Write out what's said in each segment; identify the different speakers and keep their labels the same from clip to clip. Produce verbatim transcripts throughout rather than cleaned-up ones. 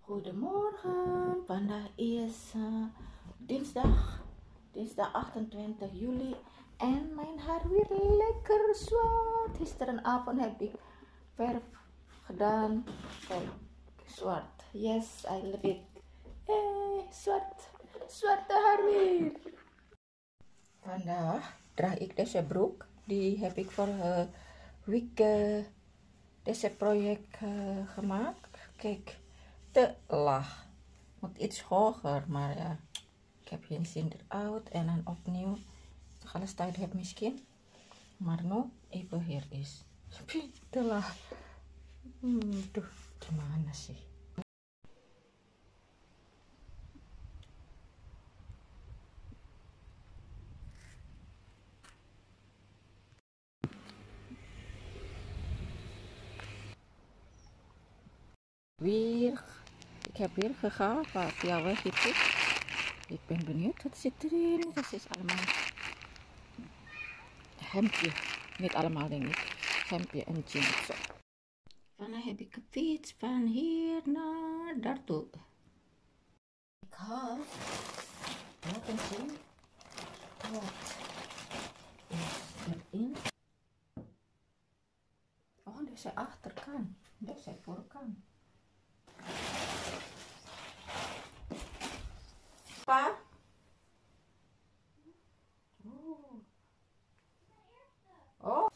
Speaker 1: Goedemorgen, vandaag is uh, dinsdag, dinsdag achtentwintig juli en mijn haar weer lekker zwart. Gisterenavond heb ik verf gedaan, kijk, zwart, yes, I love it. Hey, zwart, zwarte haar weer. Vandaag draag ik deze broek, die heb ik voor uh, week uh, deze project uh, gemaakt, kijk. Te laag. Moet iets hoger, maar ja, ik heb geen zin eruit en dan opnieuw. Toch alles tijd heb misschien. Maar nu even hier is. Te laag. Hmm, tuh, gimana sih? Weer, ik heb weer gegaan via weg itu. Ik ben benieuwd wat zit erin. Dat is allemaal hemdje. Niet allemaal denk ik. Hemdje en jeans. Vandaag heb ik gefietst van hier naar daartoe. Ik ga laten zien wat is erin. Oh, deze achterkant, deze voorkant. Pa? Oh. Oh.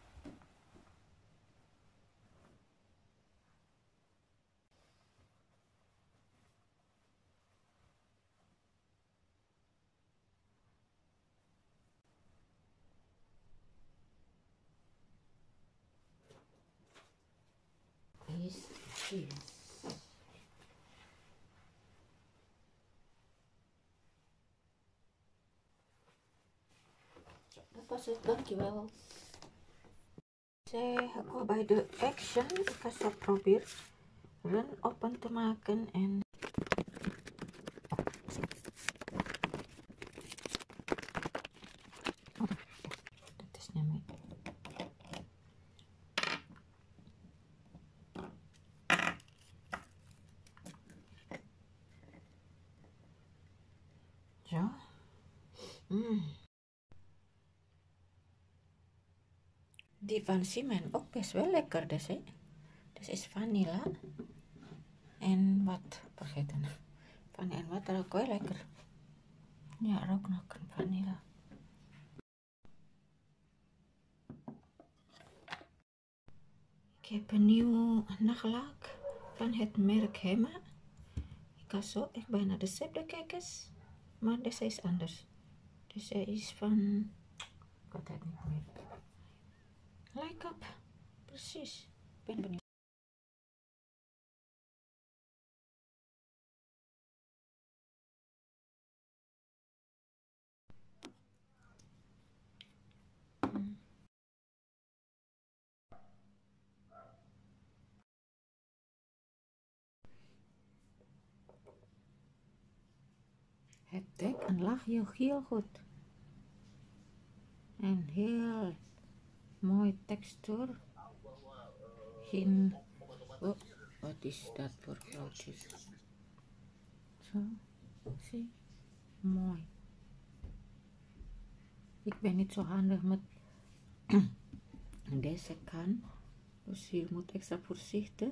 Speaker 1: Is this? Dat was het, dankjewel. Saya ga bij de Action. Ik ga zo proberen open te maken en dat is niet meer. Zo. Mm. Die van Siemens ook best wel lekker dus, hè? Dit is vanilla en wat vergeten. Vanilla en wat ook wel lekker. Ja, ook nog een vanilla. Ik heb een nieuw nagellaak van het merk Hema. Ik ga zo echt bijna dezelfde kijkers, maar deze is anders. Deze is van, ik weet het niet meer. Like up, precies. Ik ben benieuwd. Hmm. Het dek en lag je heel goed. En heel mooi textuur. Geen, oh, wat is dat voor klootjes? Zo, zie, mooi. Ik ben niet zo handig met deze kan, dus je moet extra voorzichtig.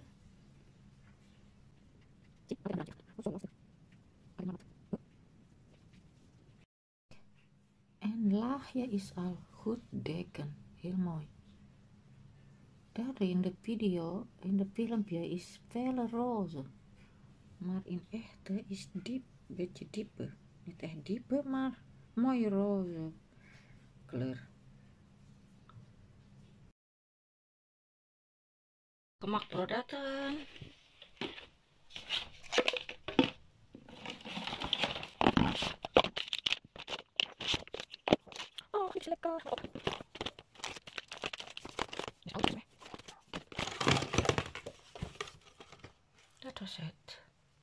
Speaker 1: En laagje is al goed dekken, heel mooi. Daar in de video, in de filmpje is veel roze, maar in echte is diep, beetje dieper. Niet echt dieper, maar mooi roze kleur. Gemakprodukten. Oh, iets lekker. Is alles mee. Dat was het.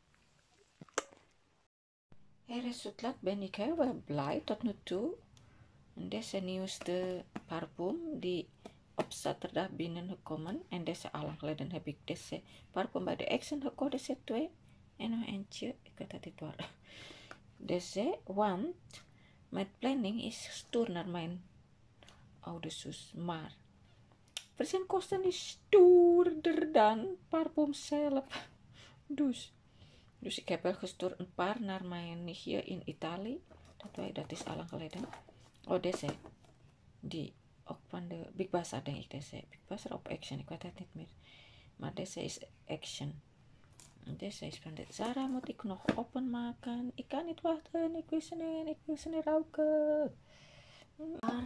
Speaker 1: Het resultaat ben ik heel erg blij tot nu toe. En deze nieuwste parfum die op zaterdag binnengekomen. En deze al lang geleden heb ik deze parfum bij de Action gekocht, deze twee. en nog eentje, ik weet dat dit waar. Deze, want mijn planning is stoer naar mijn oude zus, maar verzendkosten is stoerder dan parfum zelf. Dus, dus ik heb wel gestuurd een paar naar mijn nichtje in Italië. Dat, wij, dat is al lang geleden. Oh, deze. Die ook van de Big Bazaar, denk ik. Deze Big Bazaar op Action, ik weet het niet meer. Maar deze is Action. Deze is van de Zara, moet ik nog openmaken. Ik kan niet wachten, ik wil ze niet, ik wil ze niet ruiken. Maar,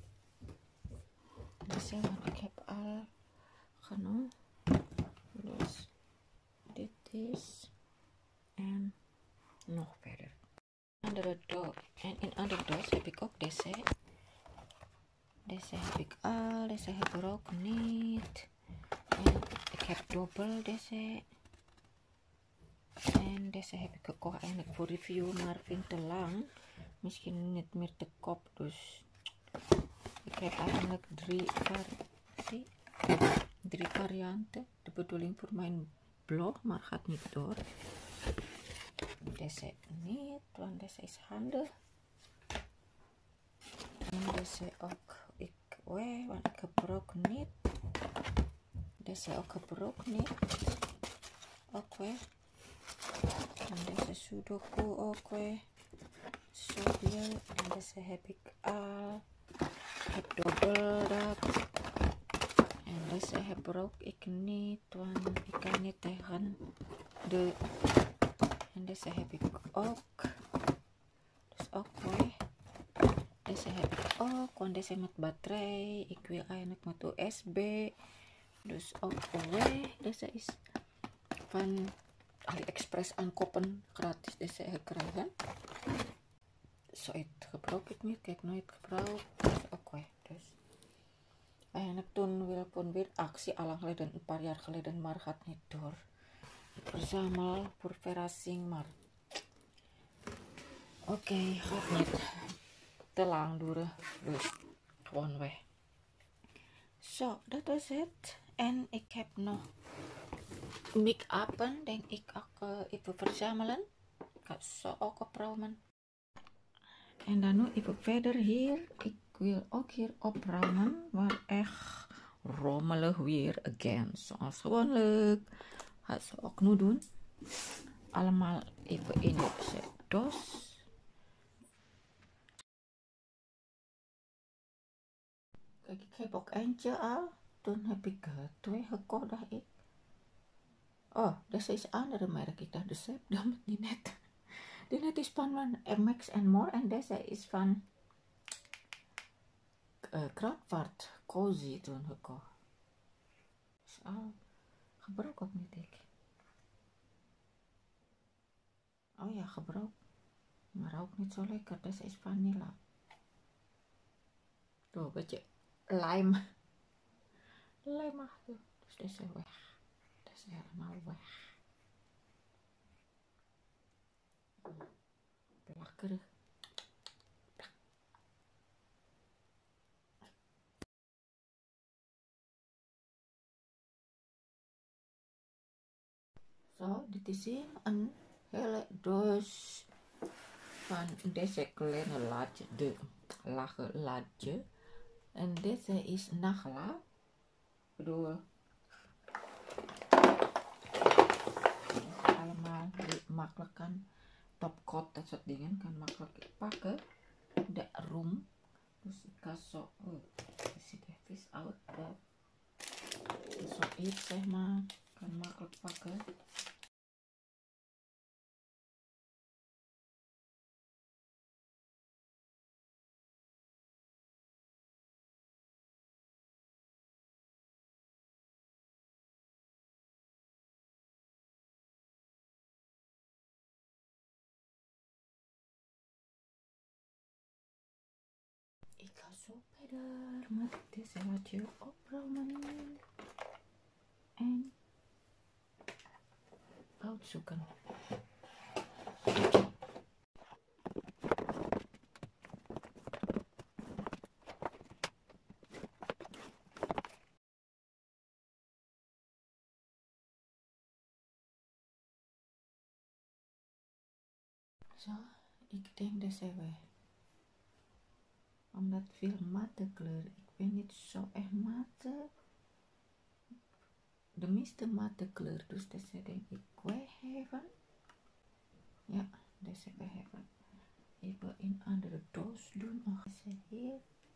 Speaker 1: deze, want ik heb al genoeg. Dus, dit is, en nog verder. Andere doos, en in andere doos heb ik ook deze. Deze heb ik al, deze heb ik ook niet. En ik heb dubbel deze. En deze heb ik gekocht eigenlijk voor review, maar vind te lang. Misschien niet meer te koop, dus ik heb eigenlijk drie, vari drie varianten. De bedoeling voor mijn blog, maar gaat niet door. Deze niet, want deze is handig. En deze ook, ik weet, want ik gebruik niet. Deze ook gebruik niet. Ook weer. En deze Sudoku ook weer. Zoveel. En deze heb ik al. Ik heb dubbel dat. En deze gebruik ik niet, want ik kan niet tegen de. En deze heb ik ook. Dus ook weer. Deze heb ik ook, want deze met batterij. Ik wil eigenlijk met U S B. Dus ook weer. Deze is van AliExpress aankopen gratis. Deze gekregen. Zo, het gebruik ik niet. Kijk, nooit gebruikt. Dus ook weer. Dus eigenlijk toen wil ik weer actie al lang geleden, een paar jaar geleden, maar gaat niet door. Ik verzamel voor verrassing, maar oké, okay, gaat niet te lang duren. Dus gewoon weg. Zo, dat was het. En ik heb nog make-upen, denk ik ook uh, even verzamelen. Ik ga zo ook opruimen. En dan nu even verder hier. Ik wil ook hier opruimen, maar echt rommelig weer again. Zoals gewoonlijk. Ga ze ook nu doen. Allemaal even in deze doos. Kijk, ik heb ook eentje al. Toen heb ik uh, twee gekocht, dacht ik. Oh, deze is een andere merk. Ik dacht, dus heb dat die net. Die net is van M X and More. En deze is van uh, Kruidvat Cozy toen gekocht. Is al gebruik ook niet, ik. Oh ja, gebruik. Maar ook niet zo lekker. Deze is vanilla. Tuh, een beetje lime. Lijmachtig. Dus deze weg. Deze helemaal weg. Plakkerig. Zo, dit is hier een hele doos van deze kleine laadje, de lage laadje. En deze is Nagla. Ik bedoel, allemaal die makkelijk kan, topcoat, dat soort dingen kan makkelijk pakken. De room. Dus ik kan zo, oh, het ziet er vies uit. Zo iets, zeg maar, kan makkelijk pakken. Ik ga zo verder met deze laadje opruimen en uitzoeken. Zo, ik denk deze weg. Omdat veel matte kleur. Ik ben niet zo echt matte. De meeste matte kleur. Dus deze denk ik weggeven. Ja, deze weggeven. Even in andere doos doen. Nog eens hier.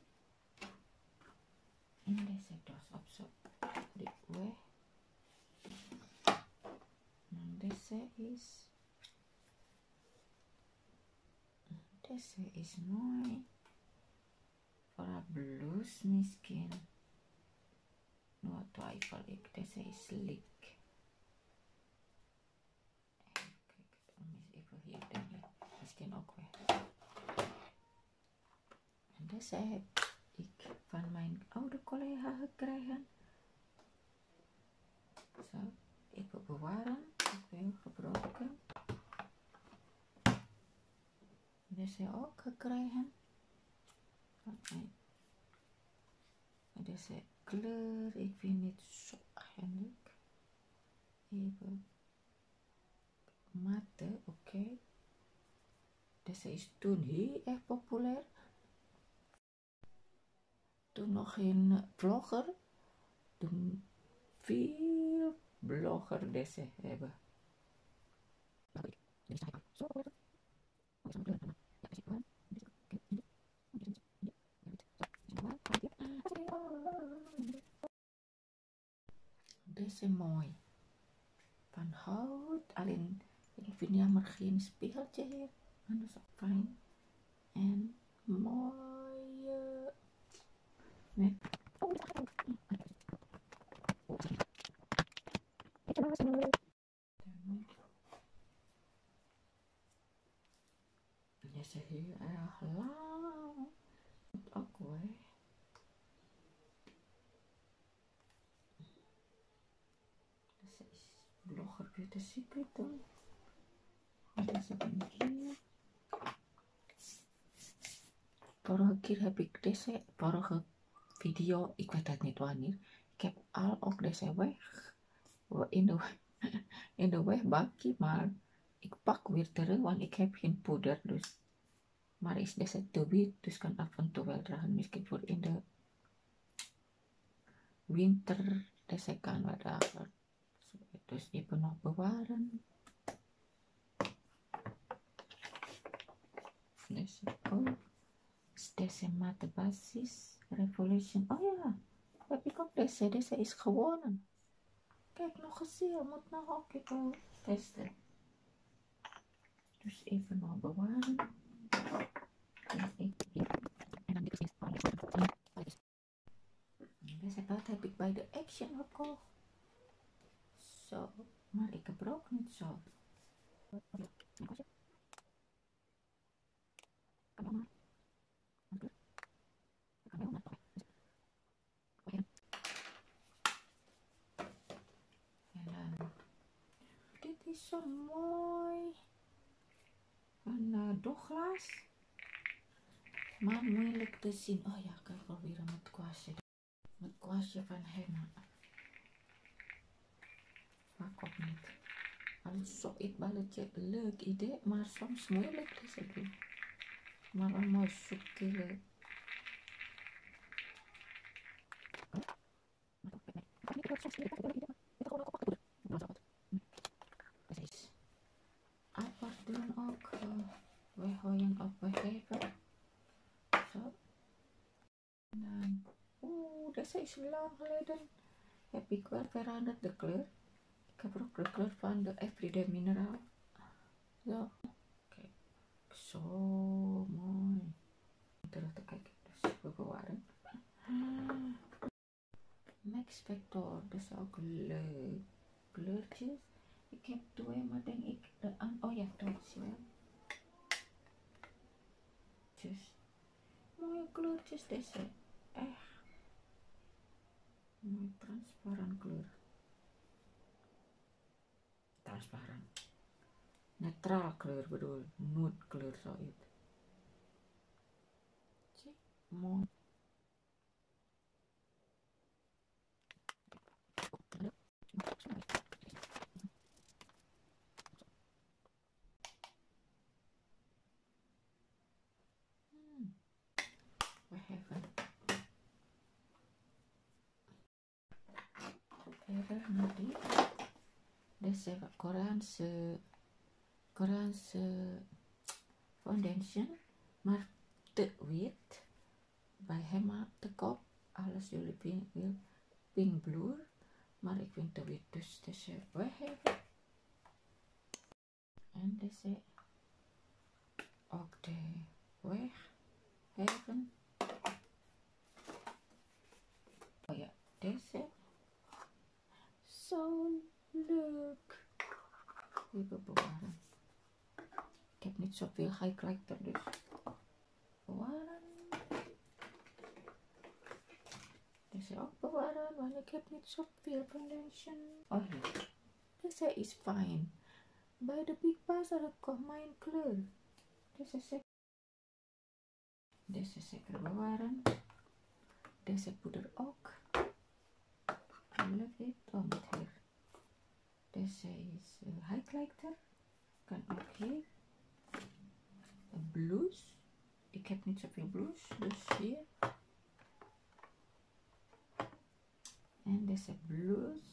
Speaker 1: In deze doos op zo. Die weg. En deze is. Deze is mooi. Voor een blouse misschien. Nou twijfel ik. Deze is slick. Even kijken. Even hier denken. Misschien ook weg. En deze heb ik van mijn oude collega gekregen. Zo, even bewaren. Ik wil gebroken. Deze ook gekregen. Okay. Deze kleur, ik vind het zo eigenlijk. Even matte, oké. Okay. Deze is toen heel erg populair. Toen nog geen vlogger. Toen veel blogger deze hebben. Deze mooi. Van hout. Alleen, ik vind jammer geen spiegeltje hier. Anders ook fijn. En mooi. Nee. Deze heel erg lang. Moet ook weg. Deze is blogger Beauty Secret dan. Deze ben ik hier. Vorige keer heb ik deze, vorige video, ik weet het niet wanneer. Ik heb al ook deze weg. In de, in de wegbakje, maar ik pak weer terug, want ik heb geen poeder. Dus. Maar is deze te wit, dus kan af en toe wel dragen. Misschien voor in de winter, deze kan wel dragen. Dus even nog bewaren. Deze ook. Deze matte basis, Revolution. Oh ja, heb ik ook deze. Deze is gewonnen. Kijk, nog gezien, moet nog ook even testen. Dus even nog bewaren. En dan dit is deze pad heb ik bij de Action gekocht. Zo, maar ik heb er ook niet zo. En dan, dit is zo mooi. Een uh, dogglas. Maar moeilijk te zien. Oh ja, ik kan proberen met kwastje. Met kwastje van hem. Pak ook niet. Als zo'n balletje leuk idee, maar soms moeilijk te doen. Maar allemaal subtiele. Precies. Apart doen ook. Uh, weggooien of weggeven. Zo. Dan, oeh, deze is lang geleden. Heb ik wel veranderd de kleur. Ik heb ook de kleur van de Everyday Mineral. Zo. Kijk, zo mooi. Terug te kijken, dus we bewaren. Max Factor, dat is ook leuk. Kleurtjes. Ik heb twee, maar denk ik de aan. Oh ja, dat is wel. Just. Mooie kleurtjes, deze. Echt. Mooi transparant kleur. Transparant. Neutraal kleur bedoel, nude kleur zoiets. Zie, mooi. verder naar die. Deze Koreaanse, Koreaanse foundation, maar te wit. Bij Hema te koop. Alles jullie pink, wil pink blue, maar ik vind te wit, dus deze weggeven. En deze ook de weggeven. Oh ja, deze. Zo leuk. Even bewaren. Ik heb niet zoveel highlighter, dus bewaren. Deze ook bewaren, want ik heb niet zoveel foundation. Oh hier. Deze is fijn. Bij de Big Bazaar komt mijn kleur. Deze zeker. Deze zeker bewaren. Deze poeder ook. I love it. Oh, niet hier. Deze is uh, highlighter. Kan ook hier. Een blouse. Ik heb niet zoveel blouse, dus hier. En deze blouse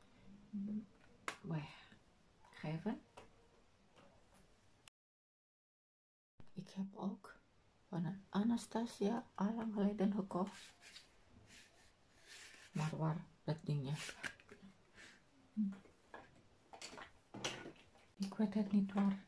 Speaker 1: weggeven. Ik heb ook van Anastasia al lang geleden gekocht. Maar waar dat dingje? Ik weet het niet waar.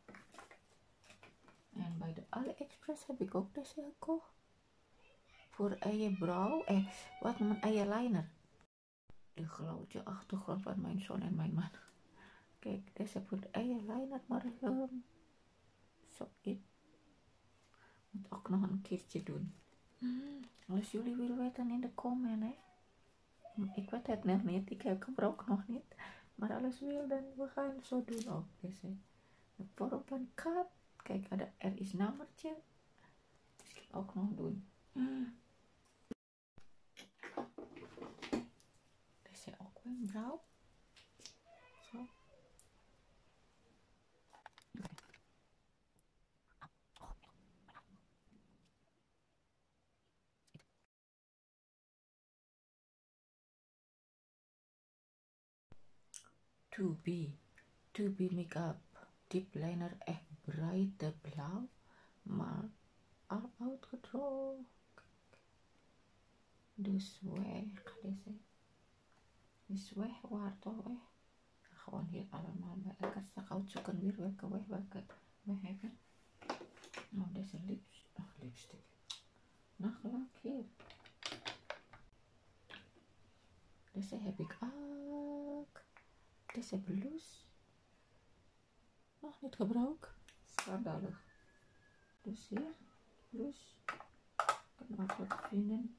Speaker 1: En bij de AliExpress heb ik ook deze gekocht. Voor eyebrow. Eh, wat noemen eyeliner. De grote achtergrond van mijn zoon en mijn man. Kijk, deze voor de eyeliner, maar um, zo in. Moet ook nog een keertje doen. Hmm, als jullie willen weten in de comment, hè. Ik weet het nog niet, ik heb gebruikt nog niet. Maar alles wil, dan we gaan zo doen ook. Deze de vorm van kaart. Kijk, er is nummertje. Misschien ook nog doen. Hmm. Deze ook wenkbrauw. Zo. To be, to be make-up, deep liner echt bruite blauw, maar al uitgedroogd. Dus weg, deze is weg, waar toch weg? Gewoon hier allemaal bij elkaar straks uitzoeken weer welke weg, welke weg hebben. Nou, deze lips, oh, lipstick, nagelak hier. Deze heb ik ook. Deze blouse nog niet gebruikt. Schandalig. Dus hier, blouse. Ik kan ook wat vinden.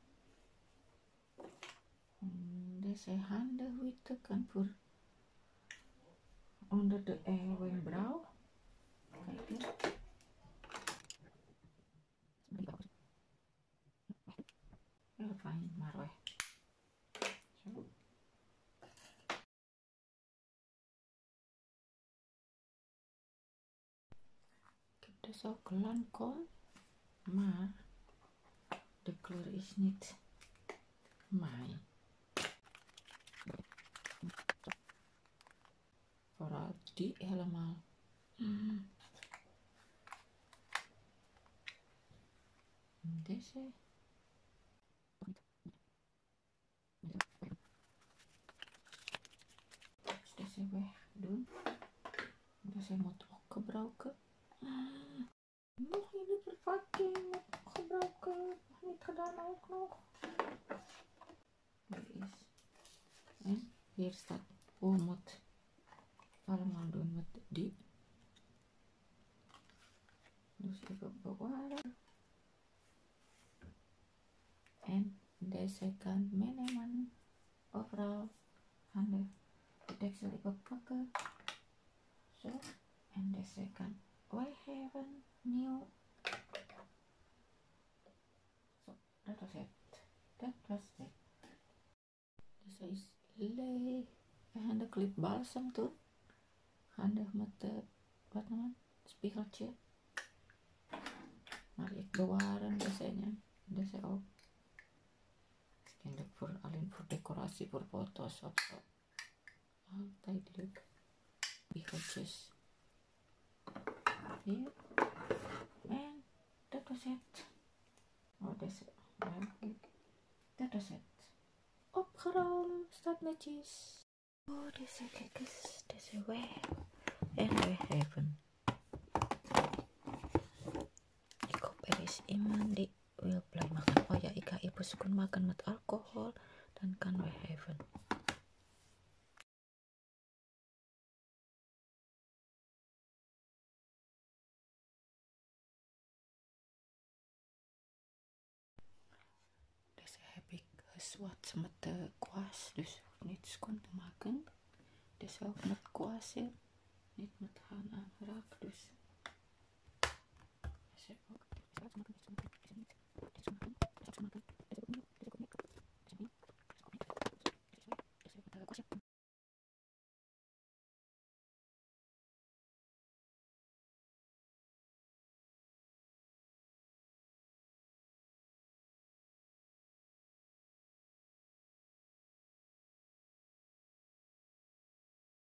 Speaker 1: Deze handenwitte kan voor onder de uh, wenkbrauw. Kijk hier. Heel fijn, maar weg. Zo. Ik heb dus ook Lancome, maar de kleur is niet mijn. Vooral die helemaal. Mm. Deze. Dus deze weg doen. Deze moet ook gebruiken. Mm. Nog in de verpakking moet gebruiken. Nog niet gedaan ook nog. Dit is. En hier staat hoe moet allemaal doen met die. Dus even bewaren. En deze kan meenemen. Overal. Handen. De deksel even pakken. Zo. En deze kan weggeven. Nieuw. Zo. Dat was het. Dat was het. Deze is leeg. We gaan de clip balsem doen. Handig met de, wat noemen, spiegeltje. Maar ik bewaren deze, deze ook. Misschien voor, alleen voor decoratie, voor foto's of zo. Altijd biegeltjes. Hier. En dat was het. Oh, deze. Dat was het. Opgeruimd, staat netjes. Oh, deze, kijk eens. Deze weg. En weggeven. Ik hoop er is iemand die wil blij maken. Oh ja, ik ga even zoeken makan met alcohol. Dan kan weggeven. Deze heb ik gezwat met de kwaas. Dus niet schoon te maken. Dus ook met kwaas hier. Niet met gaan aanraken. Dus. Dus ook. Dit is wat maken. Dit is wat maken. Dit is wat maken. Dit is wat maken.